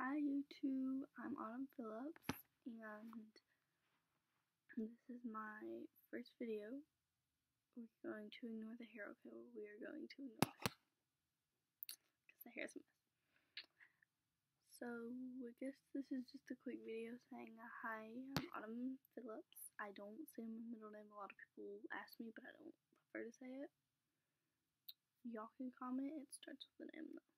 Hi YouTube, I'm Phillips, and this is my first video. We're going to ignore the hair, okay? We are going to ignore it, because the hair's a mess. So, I guess this is just a quick video saying, hi, I'm Phillips. I don't say my middle name. A lot of people ask me, but I don't prefer to say it. Y'all can comment, it starts with an M though.